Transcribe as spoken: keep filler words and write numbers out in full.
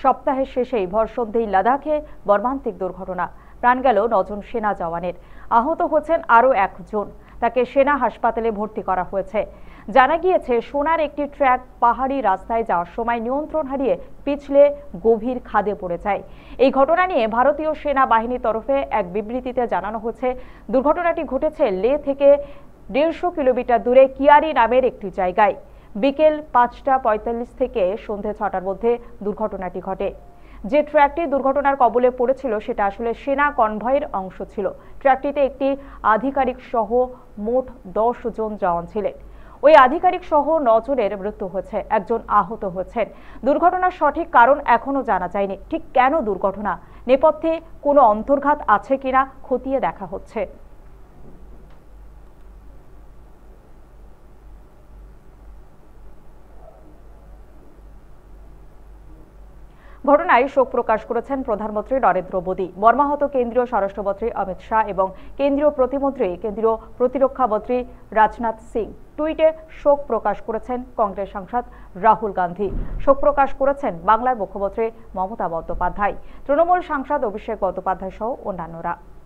সপ্তাহের শেষেই ভরসন্ধেই লাদাখে মর্মান্তিক দুর্ঘটনা। প্রাণ গেল নজন সেনা জওয়ানের, আহত হচ্ছেন আরও একজন। তাকে সেনা হাসপাতালে ভর্তি করা হয়েছে। জানা গিয়েছে, সোনার একটি ট্রাক পাহাড়ি রাস্তায় যাওয়ার সময় নিয়ন্ত্রণ হারিয়ে পিছলে গভীর খাদে পড়ে যায়। এই ঘটনা নিয়ে ভারতীয় সেনা বাহিনীর তরফে এক বিবৃতিতে জানানো হয়েছে, দুর্ঘটনাটি ঘটেছে লে থেকে দেড়শো কিলোমিটার দূরে কিয়ারি নামের একটি জায়গায়। বিকেল পাঁচটা পঁয়তাল্লিশ থেকে সন্ধ্যে ছটার মধ্যে দুর্ঘটনাটি ঘটে। যে ট্রাকটি দুর্ঘটনার কবলে পড়েছিল সেটা আসলে সেনা কনভয়ের অংশ ছিল। ট্রাকটিতে একটি আধিকারিক সহ মোট দশ জন জওয়ান ছিলেন। ওই আধিকারিক সহ নজনের মৃত্যু হয়েছে, একজন আহত হয়েছেন। দুর্ঘটনার সঠিক কারণ এখনো জানা যায়নি। ঠিক কেন দুর্ঘটনা, নেপথ্যে কোনো অন্তর্ঘাত আছে কিনা খতিয়ে দেখা হচ্ছে। ঘটনায় শোক প্রকাশ করেছেন প্রধানমন্ত্রী নরেন্দ্র মোদী, মর্মাহত কেন্দ্রীয় স্বরাষ্ট্রমন্ত্রী অমিত শাহ এবং কেন্দ্রীয় প্রতিমন্ত্রী কেন্দ্রীয় প্রতিরক্ষা মন্ত্রী রাজনাথ সিং। টুইটে শোক প্রকাশ করেছেন কংগ্রেস সাংসদ রাহুল গান্ধী। শোক প্রকাশ করেছেন বাংলার মুখ্যমন্ত্রী মমতা বন্দ্যোপাধ্যায়, তৃণমূল সাংসদ অভিষেক বন্দ্যোপাধ্যায় সহ অন্যান্যরা।